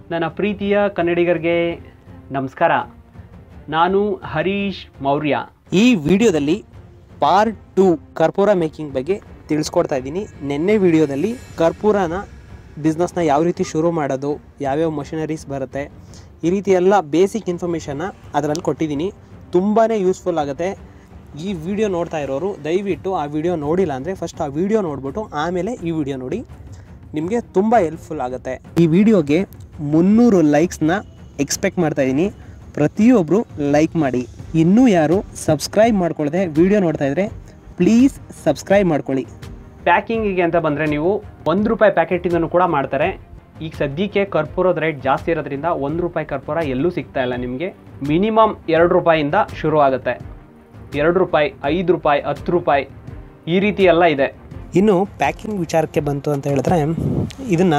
ನನ್ನ ಪ್ರೀತಿಯ ಕನ್ನಡಿಗರಿಗೆ ನಮಸ್ಕಾರ. ನಾನು ಹರೀಶ್ ಮೌರ್ಯ. ಈ ವಿಡಿಯೋದಲ್ಲಿ ಪಾರ್ಟ್ 2 ಕರ್ಪೂರ ಮೇಕಿಂಗ್ ಬಗ್ಗೆ ತಿಳಿಸ್ಕೊಡ್ತಾ ಇದ್ದೀನಿ. ನಿನ್ನೆ ವಿಡಿಯೋದಲ್ಲಿ ಕರ್ಪೂರನ ಬಿಸ್ನೆಸ್ನ ಯಾವ ರೀತಿ ಶುರು ಮಾಡೋದು, ಯಾವ್ಯಾವ ಮಷಿನರೀಸ್ ಬರುತ್ತೆ, ಈ ರೀತಿ ಎಲ್ಲ ಬೇಸಿಕ್ ಇನ್ಫಾರ್ಮೇಷನ್ನ ಅದರಲ್ಲಿ ಕೊಟ್ಟಿದ್ದೀನಿ. ತುಂಬಾ ಯೂಸ್ಫುಲ್ ಆಗುತ್ತೆ. ಈ ವಿಡಿಯೋ ನೋಡ್ತಾ ಇರೋರು ದಯವಿಟ್ಟು ಆ ವಿಡಿಯೋ ನೋಡಿಲ್ಲ ಅಂದರೆ ಫಸ್ಟ್ ಆ ವಿಡಿಯೋ ನೋಡಿಬಿಟ್ಟು ಆಮೇಲೆ ಈ ವಿಡಿಯೋ ನೋಡಿ, ನಿಮಗೆ ತುಂಬ ಹೆಲ್ಪ್ಫುಲ್ ಆಗುತ್ತೆ. ಈ ವಿಡಿಯೋಗೆ 300 ಲೈಕ್ಸ್ನ ಎಕ್ಸ್ಪೆಕ್ಟ್ ಮಾಡ್ತಾಯಿದ್ದೀನಿ. ಪ್ರತಿಯೊಬ್ಬರು ಲೈಕ್ ಮಾಡಿ. ಇನ್ನೂ ಯಾರು ಸಬ್ಸ್ಕ್ರೈಬ್ ಮಾಡ್ಕೊಳ್ಳದೆ ವಿಡಿಯೋ ನೋಡ್ತಾ ಇದ್ದರೆ ಪ್ಲೀಸ್ ಸಬ್ಸ್ಕ್ರೈಬ್ ಮಾಡ್ಕೊಳ್ಳಿ. ಪ್ಯಾಕಿಂಗಿಗೆ ಅಂತ ಬಂದರೆ ನೀವು ₹1 ಪ್ಯಾಕೆಟಿಂದನೂ ಕೂಡ ಮಾಡ್ತಾರೆ. ಈಗ ಸದ್ಯಕ್ಕೆ ಕರ್ಪೂರದ ರೇಟ್ ಜಾಸ್ತಿ ಇರೋದ್ರಿಂದ ₹1 ಕರ್ಪೂರ ಎಲ್ಲೂ ಸಿಗ್ತಾ ಇಲ್ಲ. ನಿಮಗೆ ಮಿನಿಮಮ್ ₹2ಇಂದ ಶುರು ಆಗುತ್ತೆ. ₹2, ₹5, ₹10 ಈ ರೀತಿ ಎಲ್ಲ ಇದೆ. ಇನ್ನು ಪ್ಯಾಕಿಂಗ್ ವಿಚಾರಕ್ಕೆ ಬಂತು ಅಂತ ಹೇಳಿದ್ರೆ, ಇದನ್ನು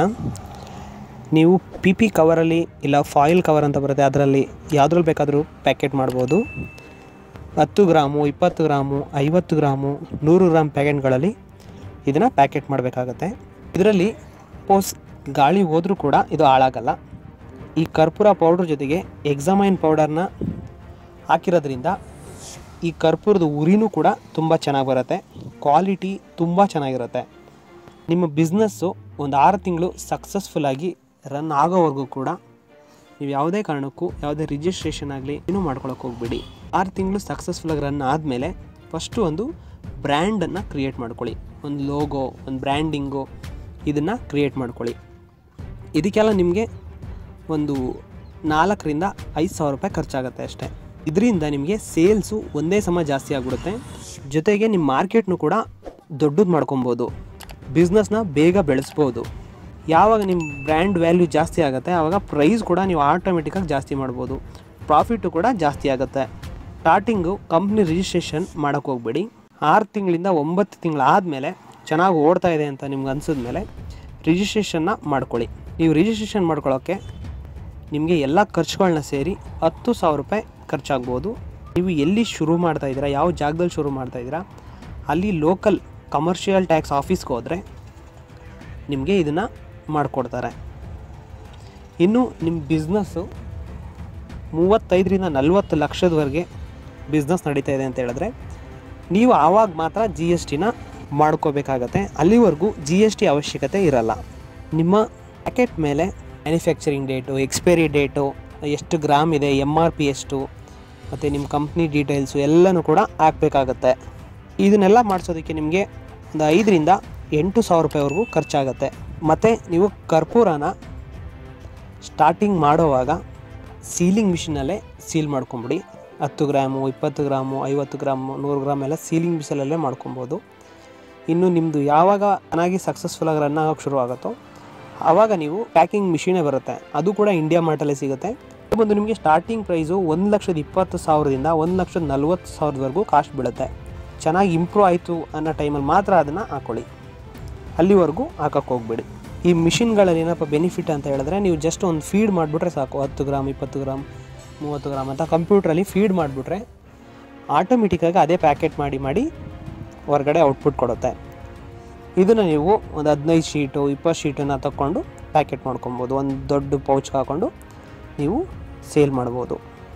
ನೀವು PP ಕವರಲ್ಲಿ ಇಲ್ಲ ಫಾಯಿಲ್ ಕವರ್ ಅಂತ ಬರುತ್ತೆ, ಅದರಲ್ಲಿ ಯಾವುದ್ರಲ್ಲಿ ಬೇಕಾದರೂ ಪ್ಯಾಕೆಟ್ ಮಾಡ್ಬೋದು. 10 ಗ್ರಾಮು, 20 ಗ್ರಾಮು, 50 ಗ್ರಾಮು, 100 ಗ್ರಾಮ್ ಪ್ಯಾಕೆಟ್ಗಳಲ್ಲಿ ಇದನ್ನು ಪ್ಯಾಕೆಟ್ ಮಾಡಬೇಕಾಗತ್ತೆ. ಇದರಲ್ಲಿ ಸಪೋಸ್ ಗಾಳಿ ಹೋದರೂ ಕೂಡ ಇದು ಹಾಳಾಗಲ್ಲ. ಈ ಕರ್ಪೂರ ಪೌಡ್ರ್ ಜೊತೆಗೆ ಎಕ್ಸಾಮೈನ್ ಪೌಡರ್ನ ಹಾಕಿರೋದ್ರಿಂದ ಈ ಕರ್ಪೂರದ ಉರಿನೂ ಕೂಡ ತುಂಬ ಚೆನ್ನಾಗಿ ಬರುತ್ತೆ. ಕ್ವಾಲಿಟಿ ತುಂಬ ಚೆನ್ನಾಗಿರುತ್ತೆ. ನಿಮ್ಮ ಬಿಸ್ನೆಸ್ಸು ಒಂದು 6 ತಿಂಗಳು ಸಕ್ಸಸ್ಫುಲ್ಲಾಗಿ ರನ್ ಆಗೋವರೆಗೂ ಕೂಡ ನೀವು ಯಾವುದೇ ಕಾರಣಕ್ಕೂ ಯಾವುದೇ ರಿಜಿಸ್ಟ್ರೇಷನ್ ಆಗಲಿ ಇನ್ನೂ ಮಾಡ್ಕೊಳಕ್ಕೆ ಹೋಗ್ಬೇಡಿ. 6 ತಿಂಗಳು ಸಕ್ಸಸ್ಫುಲ್ಲಾಗಿ ರನ್ ಆದಮೇಲೆ ಫಸ್ಟು ಒಂದು ಬ್ರ್ಯಾಂಡನ್ನು ಕ್ರಿಯೇಟ್ ಮಾಡ್ಕೊಳ್ಳಿ. ಒಂದು ಲೋಗೋ, ಒಂದು ಬ್ರ್ಯಾಂಡಿಂಗು, ಇದನ್ನು ಕ್ರಿಯೇಟ್ ಮಾಡ್ಕೊಳ್ಳಿ. ಇದಕ್ಕೆಲ್ಲ ನಿಮಗೆ ಒಂದು ₹4,000-5,000 ಖರ್ಚಾಗುತ್ತೆ ಅಷ್ಟೇ. ಇದರಿಂದ ನಿಮಗೆ ಸೇಲ್ಸು ಒಂದೇ ಸಮ ಜಾಸ್ತಿ ಆಗಿಬಿಡುತ್ತೆ. ಜೊತೆಗೆ ನಿಮ್ಮ ಮಾರ್ಕೆಟ್ನು ಕೂಡ ದೊಡ್ಡದು ಮಾಡ್ಕೊಬೋದು. ಬಿಸ್ನೆಸ್ನ ಬೇಗ ಬೆಳೆಸ್ಬೋದು. ಯಾವಾಗ ನಿಮ್ಮ ಬ್ರ್ಯಾಂಡ್ ವ್ಯಾಲ್ಯೂ ಜಾಸ್ತಿ ಆಗುತ್ತೆ ಆವಾಗ ಪ್ರೈಸ್ ಕೂಡ ನೀವು ಆಟೋಮೆಟಿಕ್ಕಾಗಿ ಜಾಸ್ತಿ ಮಾಡ್ಬೋದು. ಪ್ರಾಫಿಟು ಕೂಡ ಜಾಸ್ತಿ ಆಗುತ್ತೆ. ಸ್ಟಾರ್ಟಿಂಗು ಕಂಪ್ನಿ ರಿಜಿಸ್ಟ್ರೇಷನ್ ಮಾಡೋಕ್ಕೆ ಹೋಗ್ಬೇಡಿ. 6 ತಿಂಗಳಿಂದ 9 ತಿಂಗಳು ಆದಮೇಲೆ ಚೆನ್ನಾಗಿ ಓಡ್ತಾ ಇದೆ ಅಂತ ನಿಮ್ಗೆ ಅನಿಸಿದ್ಮೇಲೆ ರಿಜಿಸ್ಟ್ರೇಷನ್ನ ಮಾಡ್ಕೊಳ್ಳಿ. ನೀವು ರಿಜಿಸ್ಟ್ರೇಷನ್ ಮಾಡ್ಕೊಳ್ಳೋಕ್ಕೆ ನಿಮಗೆ ಎಲ್ಲ ಖರ್ಚುಗಳನ್ನ ಸೇರಿ ₹10,000 ಖರ್ಚಾಗ್ಬೋದು. ನೀವು ಎಲ್ಲಿ ಶುರು ಮಾಡ್ತಾಯಿದ್ದೀರಾ, ಯಾವ ಜಾಗದಲ್ಲಿ ಶುರು ಮಾಡ್ತಾಯಿದ್ದೀರಾ, ಅಲ್ಲಿ ಲೋಕಲ್ ಕಮರ್ಷಿಯಲ್ ಟ್ಯಾಕ್ಸ್ ಆಫೀಸ್ಗೆ ಹೋದರೆ ನಿಮಗೆ ಇದನ್ನು ಮಾಡಿಕೊಡ್ತಾರೆ. ಇನ್ನು ನಿಮ್ಮ ಬಿಸ್ನೆಸ್ಸು 35-40 ಲಕ್ಷದವರೆಗೆ ಬಿಸ್ನೆಸ್ ನಡೀತಾ ಇದೆ ಅಂತ ಹೇಳಿದ್ರೆ ನೀವು ಆವಾಗ ಮಾತ್ರ GSTನ ಮಾಡ್ಕೋಬೇಕಾಗತ್ತೆ. ಅಲ್ಲಿವರೆಗೂ GST ಅವಶ್ಯಕತೆ ಇರಲ್ಲ. ನಿಮ್ಮ ಪ್ಯಾಕೆಟ್ ಮೇಲೆ ಮ್ಯಾನುಫ್ಯಾಕ್ಚರಿಂಗ್ ಡೇಟು, ಎಕ್ಸ್ಪೈರಿ ಡೇಟು, ಎಷ್ಟು ಗ್ರಾಮ್ ಇದೆ, MRP ಎಷ್ಟು, ಮತ್ತು ನಿಮ್ಮ ಕಂಪ್ನಿ ಡೀಟೇಲ್ಸು ಎಲ್ಲನೂ ಕೂಡ ಹಾಕಬೇಕಾಗತ್ತೆ. ಇದನ್ನೆಲ್ಲ ಮಾಡಿಸೋದಕ್ಕೆ ನಿಮಗೆ ಒಂದು ₹5,000-8,000ವರೆಗೂ ಖರ್ಚಾಗುತ್ತೆ. ಮತ್ತು ನೀವು ಕರ್ಪೂರನ ಸ್ಟಾರ್ಟಿಂಗ್ ಮಾಡೋವಾಗ ಸೀಲಿಂಗ್ ಮಿಷಿನಲ್ಲೇ ಸೀಲ್ ಮಾಡ್ಕೊಂಬಿಡಿ. 10 ಗ್ರಾಮು, 20 ಗ್ರಾಮು, 50 ಗ್ರಾಮು, 100 ಗ್ರಾಮ್ ಎಲ್ಲ ಸೀಲಿಂಗ್ ಮಿಷಿನಲ್ಲೇ ಮಾಡ್ಕೊಬೋದು. ಇನ್ನು ನಿಮ್ಮದು ಯಾವಾಗ ಚೆನ್ನಾಗಿ ಸಕ್ಸಸ್ಫುಲ್ಲಾಗಿ ರನ್ ಆಗೋಕ್ಕೆ ಶುರು ಆಗುತ್ತೋ ಆವಾಗ ನೀವು ಪ್ಯಾಕಿಂಗ್ ಮಿಷಿನೇ ಬರುತ್ತೆ. ಅದು ಕೂಡ ಇಂಡಿಯಾ ಮಾರ್ಟಲ್ಲೇ ಸಿಗುತ್ತೆ. ಬಂದು ನಿಮಗೆ ಸ್ಟಾರ್ಟಿಂಗ್ ಪ್ರೈಸು ₹1,20,000ದಿಂದ ₹1,40,000ವರೆಗೂ ಕಾಸ್ಟ್ ಬೀಳುತ್ತೆ. ಚೆನ್ನಾಗಿ ಇಂಪ್ರೂವ್ ಆಯಿತು ಅನ್ನೋ ಟೈಮಲ್ಲಿ ಮಾತ್ರ ಅದನ್ನು ಹಾಕ್ಕೊಳ್ಳಿ. ಅಲ್ಲಿವರೆಗೂ ಹಾಕೋಕ್ಕೆ ಹೋಗ್ಬೇಡಿ. ಈ ಮಿಷಿನ್ಗಳಲ್ಲಿ ಏನಪ್ಪ ಬೆನಿಫಿಟ್ ಅಂತ ಹೇಳಿದ್ರೆ, ನೀವು ಜಸ್ಟ್ ಒಂದು ಫೀಡ್ ಮಾಡಿಬಿಟ್ರೆ ಸಾಕು. 10 ಗ್ರಾಮ್, 20 ಗ್ರಾಮ್, 30 ಗ್ರಾಮ್ ಅಂತ ಕಂಪ್ಯೂಟ್ರಲ್ಲಿ ಫೀಡ್ ಮಾಡಿಬಿಟ್ರೆ ಆಟೋಮೆಟಿಕ್ಕಾಗಿ ಅದೇ ಪ್ಯಾಕೆಟ್ ಮಾಡಿ ಹೊರಗಡೆ ಔಟ್ಪುಟ್ ಕೊಡುತ್ತೆ. ಇದನ್ನು ನೀವು ಒಂದು 15 ಶೀಟು 20 ಶೀಟನ್ನು ತಗೊಂಡು ಪ್ಯಾಕೆಟ್ ಮಾಡ್ಕೊಬೋದು. ಒಂದು ದೊಡ್ಡ ಪೌಚ್ಗೆ ಹಾಕ್ಕೊಂಡು ನೀವು ಸೇಲ್ ಮಾಡ್ಬೋದು.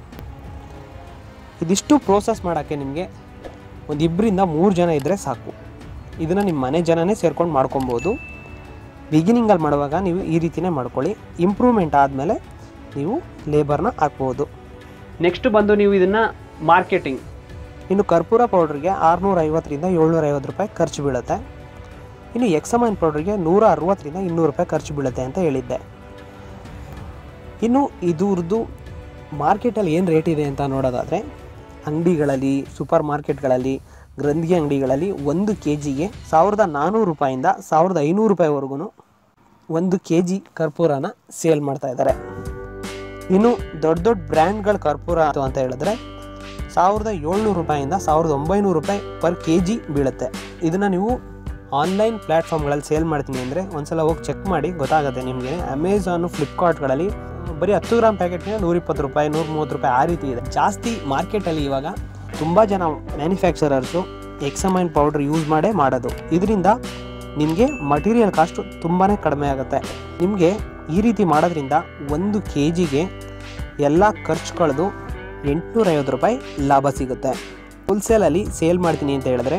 ಇದಿಷ್ಟು ಪ್ರೋಸೆಸ್ ಮಾಡೋಕ್ಕೆ ನಿಮಗೆ ಒಂದು 2-3 ಜನ ಇದ್ದರೆ ಸಾಕು. ಇದನ್ನು ನಿಮ್ಮ ಮನೆ ಜನನೇ ಸೇರ್ಕೊಂಡು ಮಾಡ್ಕೊಬೋದು. ಬಿಗಿನಿಂಗಲ್ಲಿ ಮಾಡುವಾಗ ನೀವು ಈ ರೀತಿಯೇ ಮಾಡ್ಕೊಳ್ಳಿ. ಇಂಪ್ರೂವ್ಮೆಂಟ್ ಆದಮೇಲೆ ನೀವು ಲೇಬರ್ನ ಹಾಕ್ಬೋದು. ನೆಕ್ಸ್ಟ್ ಬಂದು ನೀವು ಇದನ್ನು ಮಾರ್ಕೆಟಿಂಗ್. ಇನ್ನು ಕರ್ಪೂರ ಪೌಡ್ರಿಗೆ ₹650-750 ಖರ್ಚು ಬೀಳುತ್ತೆ. ಇನ್ನು ಎಕ್ಸಾಮೈನ್ ಪೌಡ್ರಿಗೆ ₹160-200 ಖರ್ಚು ಬೀಳುತ್ತೆ ಅಂತ ಹೇಳಿದ್ದೆ. ಇನ್ನು ಇದ್ರದ್ದು ಮಾರ್ಕೆಟಲ್ಲಿ ಏನು ರೇಟ್ ಇದೆ ಅಂತ ನೋಡೋದಾದರೆ, ಅಂಗಡಿಗಳಲ್ಲಿ, ಸೂಪರ್ ಮಾರ್ಕೆಟ್ಗಳಲ್ಲಿ, ಗ್ರಂಥಿ ಅಂಗಡಿಗಳಲ್ಲಿ 1 kgಗೆ ₹1,400ಯಿಂದ ₹1,500ವರೆಗೂ 1 kg ಕರ್ಪೂರನ ಸೇಲ್ ಮಾಡ್ತಾಯಿದ್ದಾರೆ. ಇನ್ನು ದೊಡ್ಡ ಬ್ರ್ಯಾಂಡ್ಗಳ ಕರ್ಪೂರ ಅಂತ ಹೇಳಿದ್ರೆ ₹1,700ಯಿಂದ ₹1,900 ಪರ್ kg ಬೀಳುತ್ತೆ. ಇದನ್ನು ನೀವು ಆನ್ಲೈನ್ ಪ್ಲ್ಯಾಟ್ಫಾರ್ಮ್ಗಳಲ್ಲಿ ಸೇಲ್ ಮಾಡ್ತೀನಿ ಅಂದರೆ ಒಂದ್ಸಲ ಹೋಗಿ ಚೆಕ್ ಮಾಡಿ, ಗೊತ್ತಾಗುತ್ತೆ ನಿಮಗೆ. ಅಮೆಝಾನು, ಫ್ಲಿಪ್ಕಾರ್ಟ್ಗಳಲ್ಲಿ ಬರೀ 10 ಗ್ರಾಮ್ ಪ್ಯಾಕೆಟ್ಗೆ ₹120, ₹130 ಆ ರೀತಿ ಇದೆ. ಜಾಸ್ತಿ ಮಾರ್ಕೆಟಲ್ಲಿ ಇವಾಗ ತುಂಬ ಜನ ಮ್ಯಾನುಫ್ಯಾಕ್ಚರರ್ಸು ಎಕ್ಸಾಮೈನ್ ಪೌಡ್ರ್ ಯೂಸ್ ಮಾಡೋದು. ಇದರಿಂದ ನಿಮಗೆ ಮಟೀರಿಯಲ್ ಕಾಸ್ಟು ತುಂಬಾ ಕಡಿಮೆ ಆಗುತ್ತೆ. ನಿಮಗೆ ಈ ರೀತಿ ಮಾಡೋದ್ರಿಂದ 1 kgಗೆ ಎಲ್ಲ ಖರ್ಚು ಕಳೆದು 850 ರೂಪಾಯಿ ಲಾಭ ಸಿಗುತ್ತೆ. ಹೋಲ್ಸೇಲಲ್ಲಿ ಸೇಲ್ ಮಾಡ್ತೀನಿ ಅಂತ ಹೇಳಿದ್ರೆ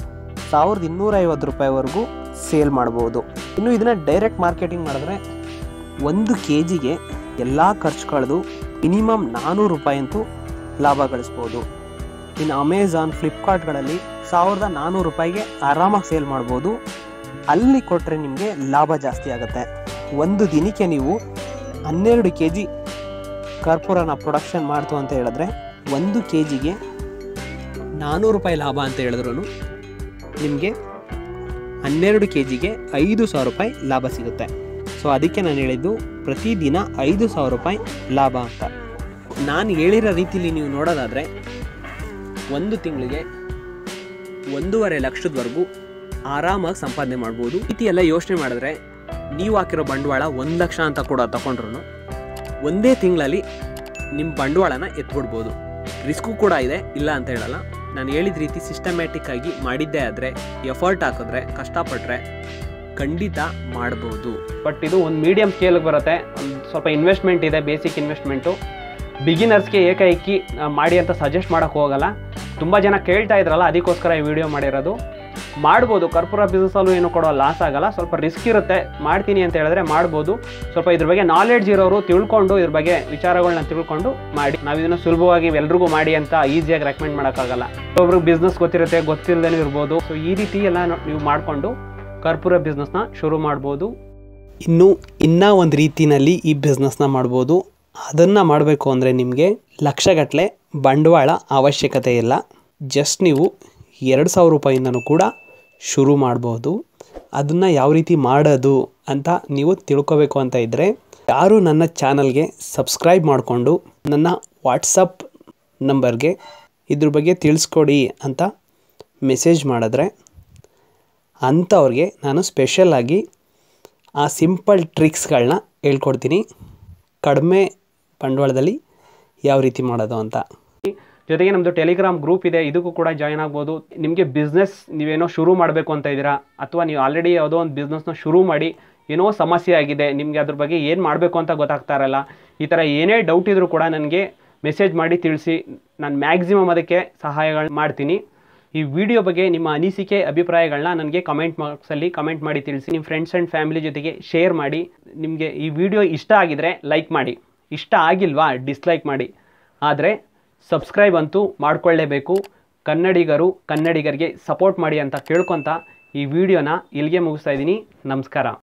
1250 ರೂಪಾಯಿವರೆಗೂ ಸೇಲ್ ಮಾಡ್ಬೋದು. ಇನ್ನು ಇದನ್ನು ಡೈರೆಕ್ಟ್ ಮಾರ್ಕೆಟಿಂಗ್ ಮಾಡಿದ್ರೆ 1 kgಗೆ ಎಲ್ಲ ಖರ್ಚು ಕಳೆದು ಮಿನಿಮಮ್ 400 ರೂಪಾಯಿ ಅಂತೂ ಲಾಭ ಗಳಿಸ್ಬೋದು. ಇನ್ನು ಅಮೆಝಾನ್, ಫ್ಲಿಪ್ಕಾರ್ಟ್ಗಳಲ್ಲಿ 1400 ರೂಪಾಯಿಗೆ ಆರಾಮಾಗಿ ಸೇಲ್ ಮಾಡ್ಬೋದು. ಅಲ್ಲಿ ಕೊಟ್ಟರೆ ನಿಮಗೆ ಲಾಭ ಜಾಸ್ತಿ ಆಗುತ್ತೆ. ಒಂದು ದಿನಕ್ಕೆ ನೀವು 12 kg ಕರ್ಪೂರನ ಪ್ರೊಡಕ್ಷನ್ ಮಾಡ್ತು ಅಂತ ಹೇಳಿದ್ರೆ 1 kgಗೆ 400 ರೂಪಾಯಿ ಲಾಭ ಅಂತ ಹೇಳಿದ್ರು ನಿಮಗೆ 12 kgಗೆ 5000 ರೂಪಾಯಿ ಲಾಭ ಸಿಗುತ್ತೆ. ಸೊ ಅದಕ್ಕೆ ನಾನು ಹೇಳಿದ್ದು ಪ್ರತಿದಿನ 5000 ರೂಪಾಯಿ ಲಾಭ ಅಂತ. ನಾನು ಹೇಳಿರೋ ರೀತಿಲಿ ನೀವು ನೋಡೋದಾದರೆ 1 ತಿಂಗಳಿಗೆ 1.5 ಲಕ್ಷದವರೆಗೂ ಆರಾಮಾಗಿ ಸಂಪಾದನೆ ಮಾಡ್ಬೋದು. ಈ ರೀತಿ ಎಲ್ಲ ಯೋಚನೆ ಮಾಡಿದ್ರೆ ನೀವು ಹಾಕಿರೋ ಬಂಡವಾಳ 1 ಲಕ್ಷ ಅಂತ ಕೂಡ ತಗೊಂಡ್ರು ಒಂದೇ ತಿಂಗಳಲ್ಲಿ ನಿಮ್ಮ ಬಂಡವಾಳನ ಎತ್ಬಿಡ್ಬೋದು. ರಿಸ್ಕು ಕೂಡ ಇದೆ, ಇಲ್ಲ ಅಂತ ಹೇಳಲ್ಲ. ನಾನು ಹೇಳಿದ ರೀತಿ ಸಿಸ್ಟಮ್ಯಾಟಿಕ್ ಆಗಿ ಮಾಡಿದ್ದೇ ಆದರೆ, ಎಫರ್ಟ್ ಹಾಕಿದ್ರೆ, ಕಷ್ಟಪಟ್ಟರೆ ಖಂಡಿತ ಮಾಡ್ಬೋದು. ಬಟ್ ಇದು ಒಂದು ಮೀಡಿಯಮ್ ಸ್ಕೇಲಿಗೆ ಬರುತ್ತೆ. ಒಂದು ಸ್ವಲ್ಪ ಇನ್ವೆಸ್ಟ್ಮೆಂಟ್ ಇದೆ, ಬೇಸಿಕ್ ಇನ್ವೆಸ್ಟ್ಮೆಂಟು. ಬಿಗಿನರ್ಸ್ಗೆ ಏಕೈಕಿ ಮಾಡಿ ಅಂತ ಸಜೆಸ್ಟ್ ಮಾಡೋಕ್ಕೆ ಹೋಗಲ್ಲ. ತುಂಬ ಜನ ಕೇಳ್ತಾ ಇದ್ರಲ್ಲ, ಅದಕ್ಕೋಸ್ಕರ ಈ ವಿಡಿಯೋ ಮಾಡಿರೋದು. ಮಾಡ್ಬೋದು, ಕರ್ಪೂರ ಬಿಸ್ನೆಸ್ಸಲ್ಲೂ ಏನು ಕೊಡೋ ಲಾಸ್ ಆಗಲ್ಲ. ಸ್ವಲ್ಪ ರಿಸ್ಕ್ ಇರುತ್ತೆ, ಮಾಡ್ತೀನಿ ಅಂತ ಹೇಳಿದ್ರೆ ಮಾಡ್ಬೋದು. ಸ್ವಲ್ಪ ಇದ್ರ ಬಗ್ಗೆ ನಾಲೆಡ್ಜ್ ಇರೋರು ತಿಳ್ಕೊಂಡು, ಇದ್ರ ಬಗ್ಗೆ ವಿಚಾರಗಳನ್ನ ತಿಳ್ಕೊಂಡು ಮಾಡಿ. ನಾವು ಇದನ್ನು ಸುಲಭವಾಗಿ ಎಲ್ರಿಗೂ ಮಾಡಿ ಅಂತ ಈಸಿಯಾಗಿ ರೆಕಮೆಂಡ್ ಮಾಡೋಕ್ಕಾಗಲ್ಲ. ಒಬ್ರಿಗೆ ಬಿಸ್ನೆಸ್ ಗೊತ್ತಿರುತ್ತೆ, ಗೊತ್ತಿಲ್ಲದೇ ಇರ್ಬೋದು. ಸೊ ಈ ರೀತಿ ಎಲ್ಲ ನೀವು ಮಾಡಿಕೊಂಡು ಕರ್ಪೂರ ಬಿಸ್ನೆಸ್ನ ಶುರು ಮಾಡ್ಬೋದು. ಇನ್ನೂ ಒಂದು ರೀತಿಯಲ್ಲಿ ಈ ಬಿಸ್ನೆಸ್ನ ಮಾಡ್ಬೋದು. ಅದನ್ನು ಮಾಡಬೇಕು ಅಂದರೆ ನಿಮಗೆ ಲಕ್ಷಗಟ್ಟಲೆ ಬಂಡವಾಳ ಅವಶ್ಯಕತೆ ಇಲ್ಲ. ಜಸ್ಟ್ ನೀವು 2000 ರೂಪಾಯಿಂದನೂ ಕೂಡ ಶುರು ಮಾಡ್ಬೋದು. ಅದನ್ನು ಯಾವ ರೀತಿ ಮಾಡೋದು ಅಂತ ನೀವು ತಿಳ್ಕೊಬೇಕು ಅಂತ ಇದ್ದರೆ, ಯಾರು ನನ್ನ ಚಾನಲ್ಗೆ ಸಬ್ಸ್ಕ್ರೈಬ್ ಮಾಡಿಕೊಂಡು ನನ್ನ ವಾಟ್ಸಪ್ ನಂಬರ್ಗೆ ಇದ್ರ ಬಗ್ಗೆ ತಿಳಿಸ್ಕೊಡಿ ಅಂತ ಮೆಸೇಜ್ ಮಾಡಿದ್ರೆ ಅಂಥವ್ರಿಗೆ ನಾನು ಸ್ಪೆಷಲಾಗಿ ಆ ಸಿಂಪಲ್ ಟ್ರಿಕ್ಸ್ಗಳನ್ನ ಹೇಳ್ಕೊಡ್ತೀನಿ, ಕಡಿಮೆ ಬಂಡವಾಳದಲ್ಲಿ ಯಾವ ರೀತಿ ಮಾಡೋದು ಅಂತ. ಜೊತೆಗೆ ನಮ್ಮದು ಟೆಲಿಗ್ರಾಮ್ ಗ್ರೂಪ್ ಇದೆ, ಇದಕ್ಕೂ ಕೂಡ ಜಾಯ್ನ್ ಆಗ್ಬೋದು. ನಿಮಗೆ ಬಿಸ್ನೆಸ್ ನೀವೇನೋ ಶುರು ಮಾಡಬೇಕು ಅಂತ ಇದ್ದೀರಾ, ಅಥವಾ ನೀವು ಆಲ್ರೆಡಿ ಯಾವುದೋ ಒಂದು ಬಿಸ್ನೆಸ್ನ ಶುರು ಮಾಡಿ ಏನೋ ಸಮಸ್ಯೆ ಆಗಿದೆ, ನಿಮಗೆ ಅದ್ರ ಬಗ್ಗೆ ಏನು ಮಾಡಬೇಕು ಅಂತ ಗೊತ್ತಾಗ್ತಾ ಇರಲ್ಲ, ಈ ಥರ ಏನೇ ಡೌಟ್ ಇದ್ದರೂ ಕೂಡ ನನಗೆ ಮೆಸೇಜ್ ಮಾಡಿ ತಿಳಿಸಿ. ನಾನು ಮ್ಯಾಕ್ಸಿಮಮ್ ಅದಕ್ಕೆ ಸಹಾಯಗಳು ಮಾಡ್ತೀನಿ. ಈ ವಿಡಿಯೋ ಬಗ್ಗೆ ನಿಮ್ಮ ಅನಿಸಿಕೆ, ಅಭಿಪ್ರಾಯಗಳನ್ನ ನನಗೆ ಕಮೆಂಟ್ ಬಾಕ್ಸಲ್ಲಿ ಕಮೆಂಟ್ ಮಾಡಿ ತಿಳಿಸಿ. ನಿಮ್ಮ ಫ್ರೆಂಡ್ಸ್ ಆ್ಯಂಡ್ ಫ್ಯಾಮಿಲಿ ಜೊತೆಗೆ ಶೇರ್ ಮಾಡಿ. ನಿಮಗೆ ಈ ವಿಡಿಯೋ ಇಷ್ಟ ಆಗಿದರೆ ಲೈಕ್ ಮಾಡಿ, ಇಷ್ಟ ಆಗಿಲ್ವಾ ಡಿಸ್ಲೈಕ್ ಮಾಡಿ. ಆದರೆ ಸಬ್ಸ್ಕ್ರೈಬ್ ಅಂತೂ ಮಾಡ್ಕೊಳ್ಳೇಬೇಕು. ಕನ್ನಡಿಗರಿಗೆ ಸಪೋರ್ಟ್ ಮಾಡಿ ಅಂತ ಕೇಳ್ಕೊತ ಈ ವಿಡಿಯೋನ ಇಲ್ಲಿಗೆ ಮುಗಿಸ್ತಾ ಇದ್ದೀನಿ. ನಮಸ್ಕಾರ.